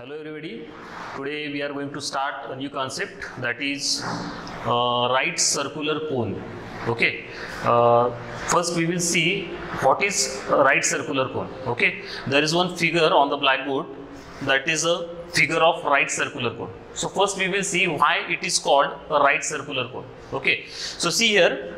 Hello everybody, today we are going to start a new concept, that is right circular cone. Okay, first we will see what is a right circular cone. Okay, there is one figure on the blackboard, that is a figure of right circular cone. So first we will see why it is called a right circular cone. Okay, so see here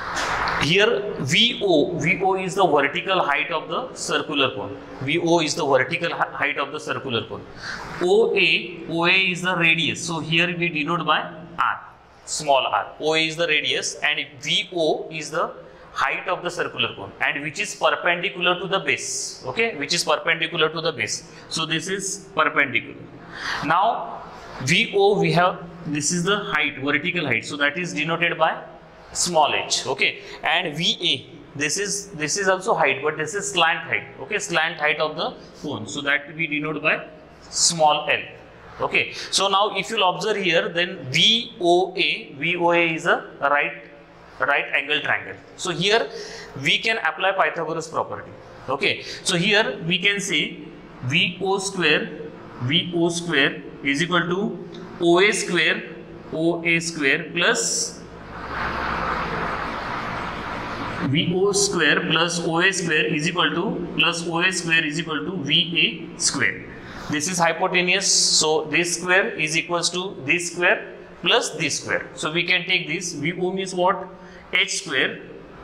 VO is the vertical height of the circular cone. VO is the vertical height of the circular cone. OA is the radius. So here we denote by R, small r. OA is the radius and VO is the height of the circular cone, and which is perpendicular to the base. Okay, which is perpendicular to the base. So this is perpendicular. Now VO we have, this is the height, vertical height. So that is denoted by small h. Okay, and VA, this is also height, but this is slant height. Okay, slant height of the cone, so that we denote by small l. Okay, so now if you'll observe here, then VOA is a right angle triangle. So here we can apply Pythagoras property. Okay, so here we can say VO square is equal to OA square plus VO square plus OA square is equal to VA square. This is hypotenuse, so this square is equals to this square plus this square. So we can take this. VO means what? H square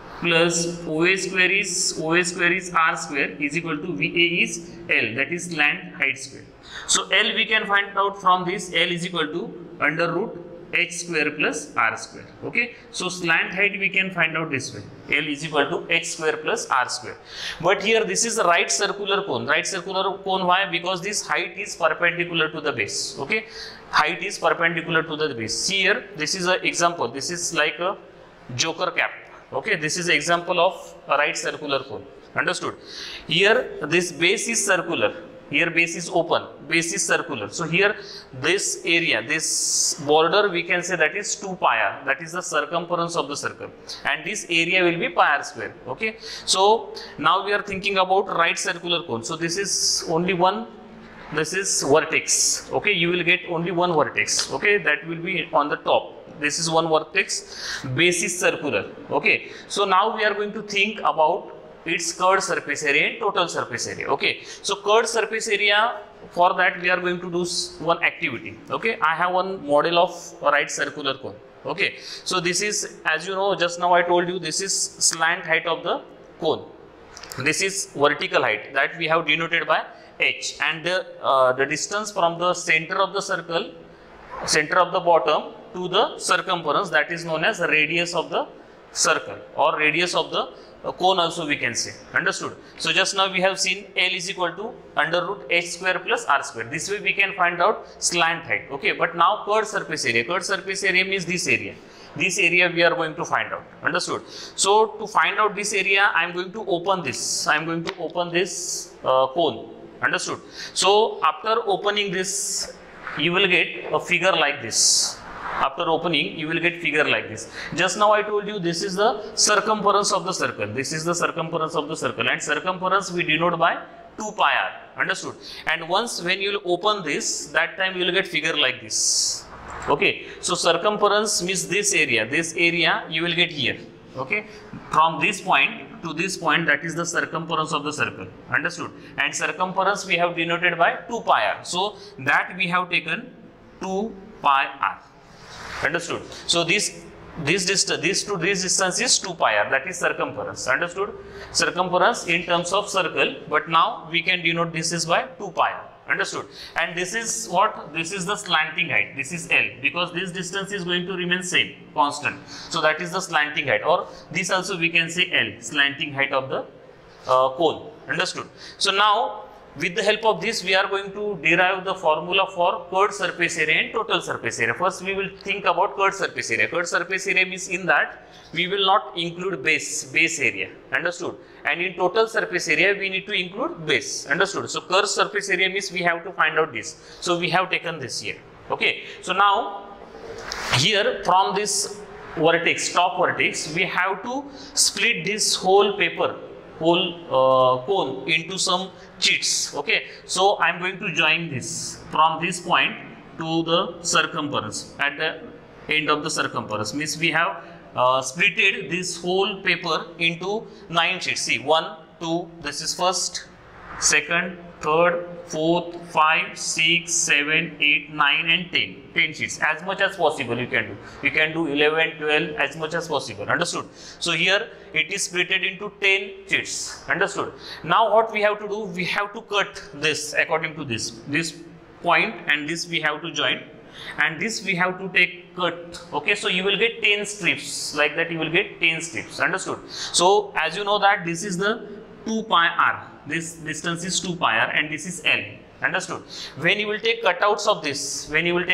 plus OA square is R square is equal to VA is L, that is slant height square. So L we can find out from this. L is equal to under root H square plus R square. Okay, so slant height we can find out this way. L is equal to H square plus R square. But here this is a right circular cone. Right circular cone, why? Because this height is perpendicular to the base. Okay, height is perpendicular to the base. See here, this is an example. This is like a joker cap. Okay, this is an example of a right circular cone. Understood? Here this base is circular. Here base is open, base is circular. So here this area, this border, we can say that is 2 pi r, that is the circumference of the circle, and this area will be pi r square. Okay, so now we are thinking about right circular cone. So this is only one, this is vertex. Okay, you will get only one vertex. Okay, that will be on the top. This is one vertex, base is circular. Okay, so now we are going to think about its curved surface area and total surface area. Okay, so curved surface area, for that we are going to do one activity. Okay, I have one model of a right circular cone. Okay, so this is, as you know, just now I told you, this is slant height of the cone. This is vertical height, that we have denoted by h, and the distance from the center of the circle, center of the bottom to the circumference, that is known as radius of the circle or radius of the cone also we can say. Understood? So just now we have seen L is equal to under root H square plus R square. This way we can find out slant height. Okay, but now curved surface area. Curved surface area means this area. This area we are going to find out. Understood? So to find out this area, I am going to open this. I am going to open this cone. Understood? So after opening this, you will get a figure like this. After opening, you will get figure like this. Just now I told you, this is the circumference of the circle. This is the circumference of the circle, and circumference we denote by 2 pi r. Understood? And once when you will open this, that time you will get figure like this. Okay, so circumference means this area you will get here. Okay, from this point to this point, that is the circumference of the circle. Understood? And circumference we have denoted by 2 pi r. So that we have taken 2 pi r. Understood? So this distance is 2 pi r, that is circumference. Understood? Circumference in terms of circle, but now we can denote this is by 2 pi r. Understood? And this is what? This is the slanting height. This is L, because this distance is going to remain same, constant. So that is the slanting height, or this also we can say L, slanting height of the cone. Understood? So now, with the help of this, we are going to derive the formula for curved surface area and total surface area. First, we will think about curved surface area. Curved surface area means in that we will not include base area. Understood? And in total surface area, we need to include base. Understood? So curved surface area means we have to find out this. So we have taken this here. Okay. So now, here from this vertex, top vertex, we have to split this whole paper cone into some sheets. Okay, so I am going to join this from this point to the circumference at the end of the circumference. Means we have splitted this whole paper into 9 sheets. See, 1, 2, this is first, second, third, fourth, 5, 6, 7, 8, 9 and 10. 10 sheets. As much as possible you can do. You can do 11, 12, as much as possible. Understood? So here it is splitted into 10 sheets. Understood? Now what we have to do? We have to cut this according to this. This point and this we have to join. And this we have to take cut. Okay, so you will get 10 strips. Like that you will get 10 strips. Understood? So as you know that this is the 2 pi r. This distance is 2 pi r and this is L. Understood? When you will take cutouts of this,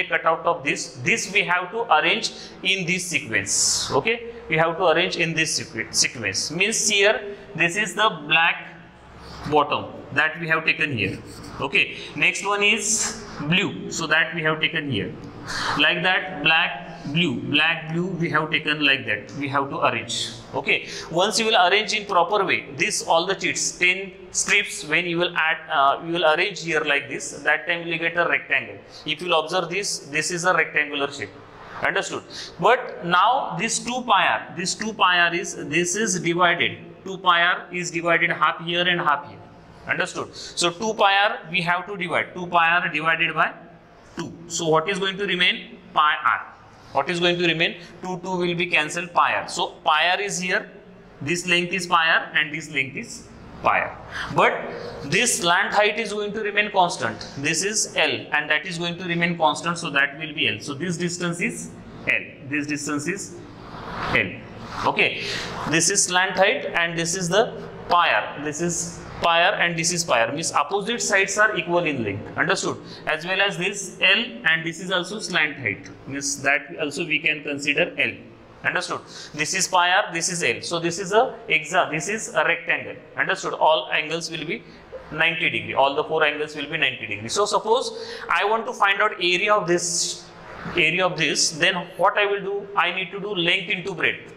this we have to arrange in this sequence. Okay, we have to arrange in this sequence. Means here this is the black bottom that we have taken here. Okay, next one is blue, so that we have taken here. Like that, black, blue we have taken like that. We have to arrange. Okay, once you will arrange in proper way, this all the sheets, 10 strips, when you will add, you will arrange here like this, that time you will get a rectangle. If you will observe this is a rectangular shape. Understood? But now this 2 pi r is divided. 2 pi r is divided half here and half here. Understood? So 2 pi r we have to divide. 2 pi r divided by 2. So what is going to remain? Pi r. What is going to remain? 2 will be cancelled, pi r. So pi r is here. This length is pi r and this length is pi r. But this slant height is going to remain constant. This is L and that is going to remain constant. So that will be L. So this distance is L. This distance is L. Okay. This is slant height and this is the pi r. This is pi r and this is pi r. Means opposite sides are equal in length. Understood? As well as this L and this is also slant height. Means that also we can consider L. Understood? This is pi r, this is L. So this is a rectangle. Understood? All angles will be 90 degree. All the 4 angles will be 90 degree. So suppose I want to find out area of this, then what I will do? I need to do length into breadth.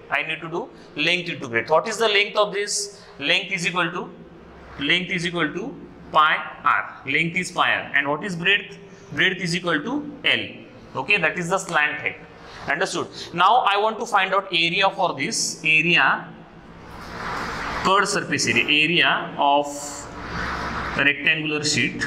What is the length of this? Length is equal to pi r. Length is pi r. And what is breadth? Breadth is equal to L. Okay, that is the slant height. Understood? Now I want to find out area for this. Curved surface area of rectangular sheet.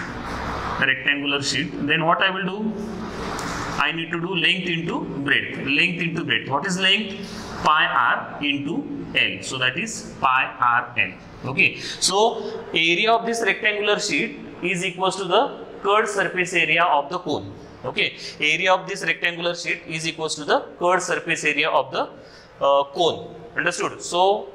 Then what I will do? I need to do length into breadth. What is length? Pi r into L. So that is pi r L. Okay. So area of this rectangular sheet is equals to the curved surface area of the cone. Okay. Area of this rectangular sheet is equals to the curved surface area of the cone. Understood? So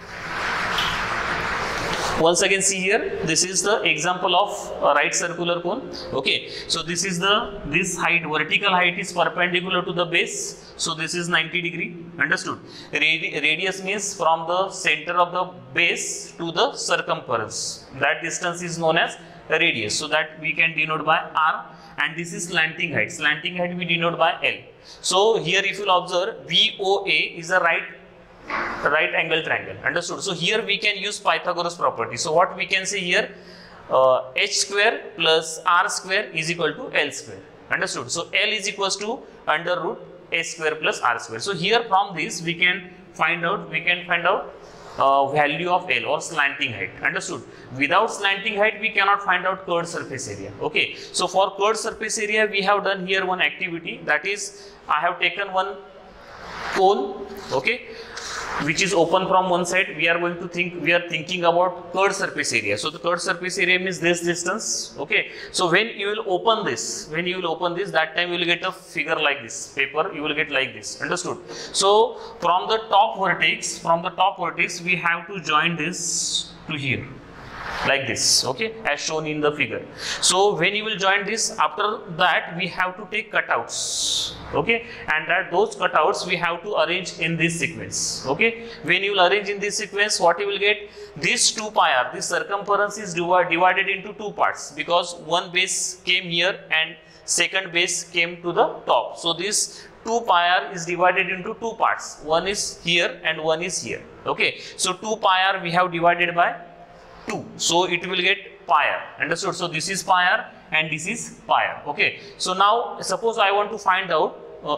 once again see here, this is the example of a right circular cone. Okay, so this height, vertical height is perpendicular to the base. So this is 90 degree. Understood? Radius means from the center of the base to the circumference. That distance is known as radius. So that we can denote by r. And this is slanting height. Slanting height we denote by L. So here if you will observe, VOA is a right angle triangle. Understood? So here we can use Pythagoras property. So what we can say here, h square plus r square is equal to L square. Understood? So L is equals to under root h square plus r square. So here from this we can find out value of L or slanting height. Understood? Without slanting height we cannot find out curved surface area. Okay. So for curved surface area we have done here one activity, that is I have taken one cone, okay, which is open from one side. We are thinking about curved surface area. So the curved surface area means this distance. Okay. So when you will open this, that time you will get a figure like this. Paper you will get like this. Understood? So from the top vertex, we have to join this to here. Like this, okay, as shown in the figure. So when you will join this, after that we have to take cutouts, okay, and those cutouts we have to arrange in this sequence. Okay, when you will arrange in this sequence, what you will get? This 2 pi r, this circumference is divided into 2 parts, because one base came here and second base came to the top. So this 2 pi r is divided into two parts. One is here and one is here. Okay, so 2 pi r we have divided by 2, so it will get pi r. Understood? So this is pi r and this is pi r. Okay, so now suppose I want to find out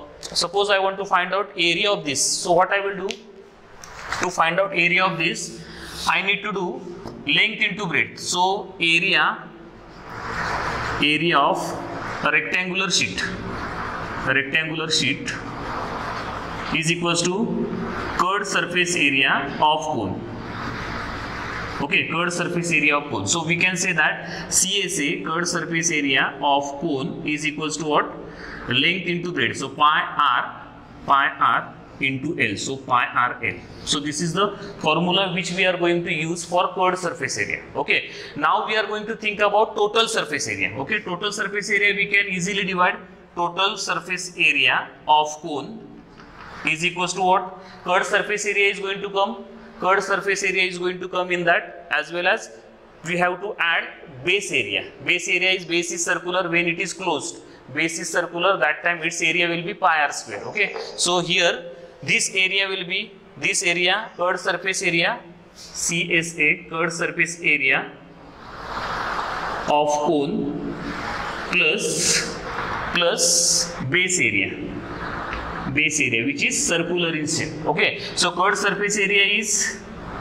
area of this. So what I will do to find out area of this, I need to do length into breadth. So area of a rectangular sheet is equals to curved surface area of cone. Okay, curved surface area of cone. So we can say that CSA, curved surface area of cone, is equals to what? Length into breadth. So pi r into L. So pi r L. So this is the formula which we are going to use for curved surface area. Okay, now we are going to think about total surface area. Okay, total surface area we can easily divide. Total surface area of cone is equals to what? Curved surface area is going to come. Curved surface area is going to come in that, as well as we have to add base area. Base is circular when it is closed. Base is circular, that time its area will be pi r square. Okay, so here this area will be this area, curved surface area, CSA, curved surface area of cone plus base area which is circular in shape. Okay, so curved surface area is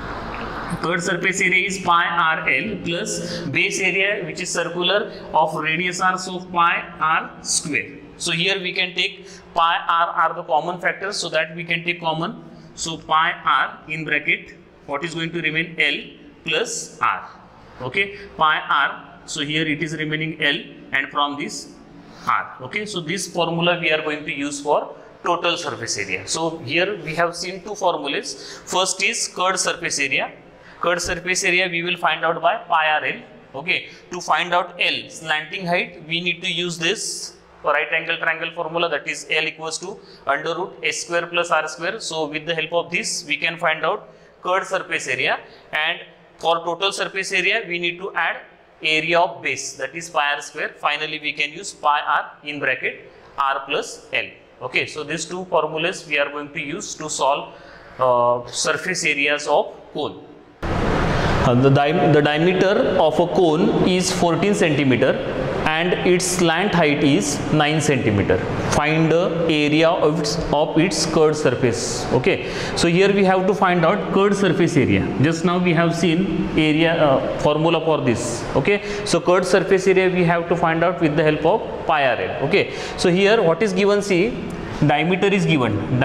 pi r L plus base area which is circular of radius r, so pi r square. So here we can take pi r are the common factors, so that we can take common. So pi r in bracket, what is going to remain? L plus r. Okay, pi r, so here it is remaining L and from this r. Okay, so this formula we are going to use for total surface area. So here we have seen two formulas. First is curved surface area. Curved surface area we will find out by pi r L. Okay, to find out L, slanting height, we need to use this right angle triangle formula, that is L equals to under root s square plus r square. So with the help of this we can find out curved surface area, and for total surface area we need to add area of base, that is pi r square. Finally we can use pi r in bracket r plus L. Okay, so these two formulas we are going to use to solve surface areas of cone. The diameter of a cone is 14 centimeter and its slant height is 9 centimeter. Find the area of its curved surface. Okay, so here we have to find out curved surface area. Just now we have seen area formula for this. Okay, so curved surface area we have to find out with the help of pi r L. Okay, so here what is given? See, diameter is given.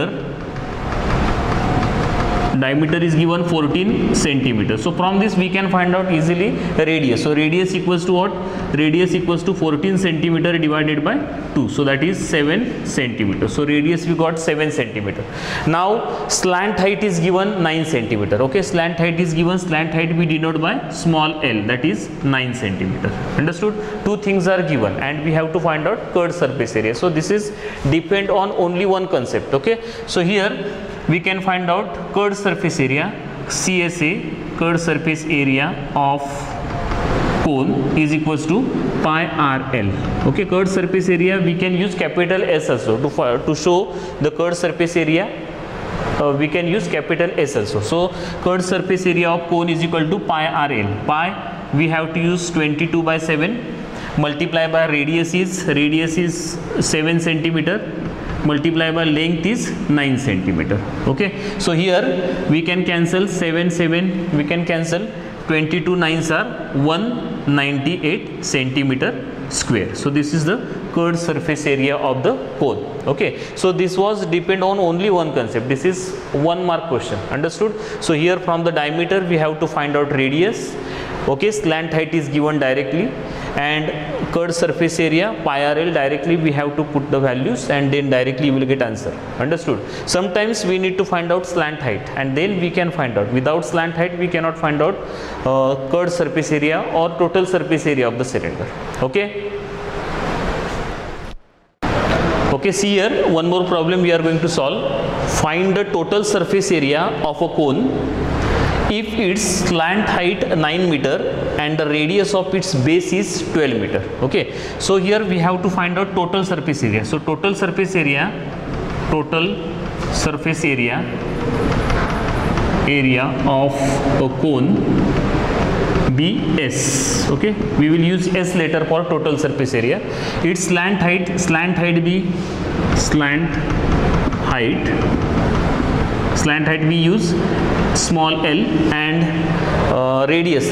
Diameter is given 14 centimeter. So from this we can find out easily radius. So radius equals to what? Radius equals to 14 centimeter divided by 2. So that is 7 centimeter. So radius we got 7 centimeter. Now slant height is given 9 centimeter. Okay, slant height is given. Slant height we denote by small l, that is 9 centimeter. Understood? Two things are given and we have to find out curved surface area. So this is depend on only one concept. Okay, so here we can find out curved surface area, CSA, curved surface area of cone is equals to pi r L. Okay, curved surface area we can use capital S also to show the curved surface area. We can use capital S also. So curved surface area of cone is equal to pi r L. Pi we have to use 22 by 7 multiply by radius is 7 centimeter. Multiply by length is 9 centimeter. Okay, so here we can cancel 7, we can cancel 22 9s are 198 centimeter square. So this is the curved surface area of the cone. Okay, so this was depend on only one concept. This is 1 mark question. Understood? So here from the diameter we have to find out radius. Okay, slant height is given directly, and curved surface area pi r L directly we have to put the values and then directly you will get answer. Understood? Sometimes we need to find out slant height and then we can find out. Without slant height we cannot find out curved surface area or total surface area of the cylinder. Okay. Okay, see here one more problem we are going to solve. Find the total surface area of a cone if its slant height 9 meter and the radius of its base is 12 meter. Okay, so here we have to find out total surface area. So total surface area of a cone BS. Okay, we will use S later for total surface area. Its slant height we use small l, and radius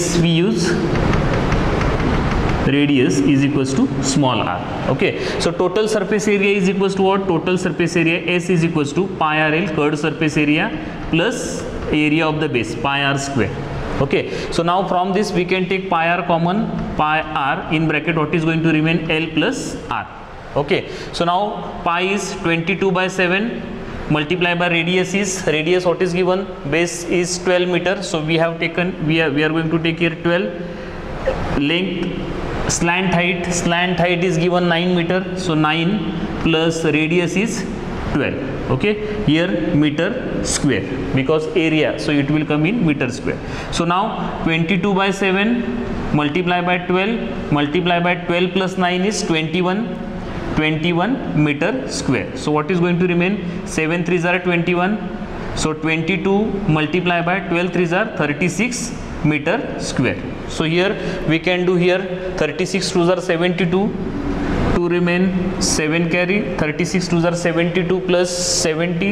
is equals to small r. Okay, so total surface area is equals to what? Total surface area S is equals to pi r l, curved surface area, plus area of the base, pi r square. Okay, so now from this we can take pi r common, pi r in bracket, what is going to remain? L plus r. Okay, so now pi is 22/7 multiply by radius what is given? Base is 12 meter, so we are going to take here 12. Length, slant height is given 9 meter, so 9 plus radius is 12. Okay, here meter square, because area, so it will come in meter square. So now 22/7 multiply by 12 plus 9 is 21 meter square. So what is going to remain? 7 3s are 21, so 22 multiply by 12 3s are 36 meter square. So here we can do here 36 2s are 72, 2 remain, 7 carry, 36 2s are 72 plus 70,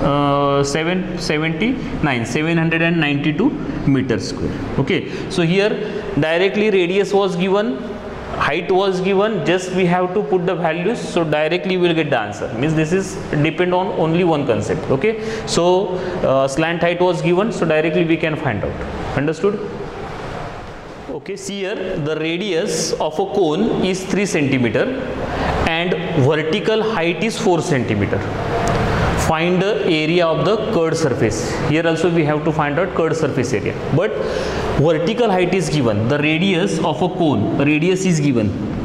792 meter square. Okay, so here directly radius was given, height was given, just we have to put the values, so directly we will get the answer. Means this is depend on only one concept. Okay, so slant height was given, so directly we can find out. Understood? Okay, see here the radius of a cone is 3 centimeter and vertical height is 4 centimeter. Find the area of the curved surface. Here also we have to find out curved surface area, but vertical height is given. The radius of a cone, radius is given,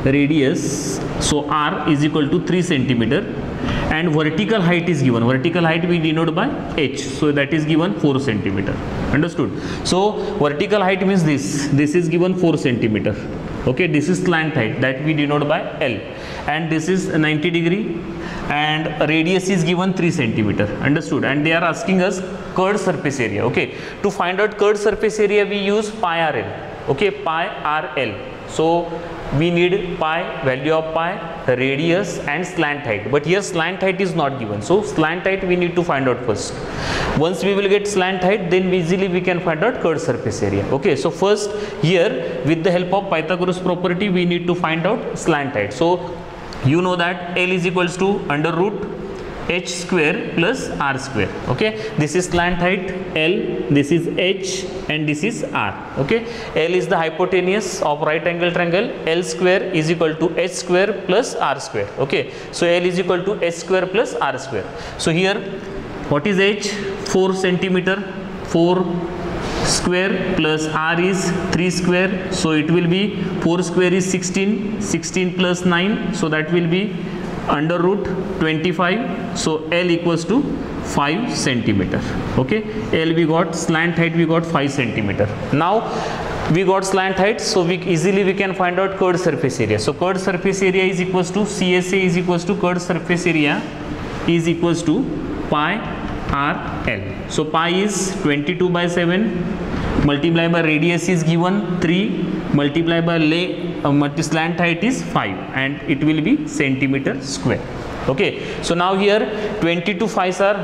so r is equal to 3 centimeter, and vertical height is given. Vertical height we denote by h, so that is given 4 centimeter. Understood? So vertical height means this is given 4 centimeter. Okay, this is slant height, that we denote by L, and this is 90 degree, and radius is given 3 centimeter. Understood? And they are asking us curved surface area. Okay, to find out curved surface area we use pi r l. Okay, pi r l. So we need pi, value of pi, radius and slant height, but here slant height is not given, so slant height we need to find out first. Once we will get slant height, then easily we can find out curved surface area. Okay, so first here with the help of Pythagoras property we need to find out slant height. So you know that L is equals to under root h square plus r square. Okay, this is slant height L, this is h, and this is r. Okay, L is the hypotenuse of right angle triangle, L square is equal to h square plus r square. Okay, so L is equal to h square plus r square. So here what is h? 4 centimeter, 4 square plus r is 3 square, so it will be 4 square is 16 plus 9, so that will be under root 25, so L equals to 5 centimeter. Okay, L we got, slant height we got 5 centimeter. Now we got slant height, so we can find out curved surface area. So curved surface area is equals to CSA is equals to curved surface area is equals to pi r l. So pi is 22/7 multiply by radius is given 3 multiply by slant height is 5, and it will be centimeter square. Okay, so now here 22 5s are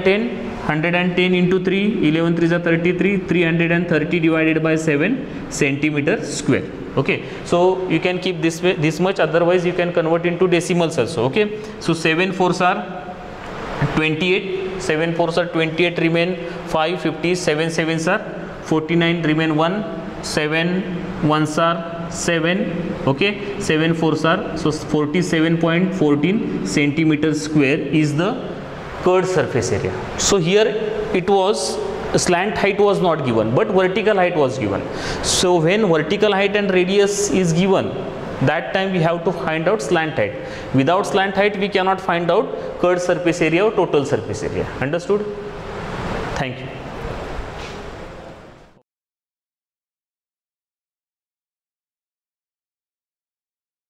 110 into 3, 11 3s are 33, 330 divided by 7 centimeter square. Okay, so you can keep this much, otherwise you can convert into decimals also. Okay, so 7 4s are 28, 7 4s are 28, remain 5, 50, 7 7s are 49, remain 1, 7 1s are 7. Okay, 7 4s are, so 47.14 centimeter square is the curved surface area. So here it was slant height was not given, but vertical height was given. So when vertical height and radius is given, that time we have to find out slant height. Without slant height we cannot find out curved surface area or total surface area. Understood? Thank you.